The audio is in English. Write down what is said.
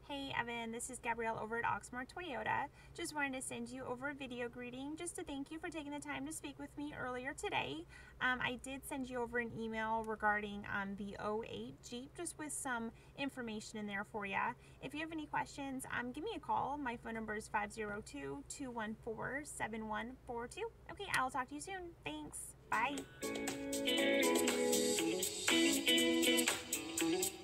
Hey Evan, this is Gabrielle over at Oxmoor Toyota. Just wanted to send you over a video greeting just to thank you for taking the time to speak with me earlier today. I did send you over an email regarding the '08 Jeep, just with some information in there for you. If you have any questions, give me a call. My phone number is 502-214-7142. Okay, I'll talk to you soon. Thanks. Bye.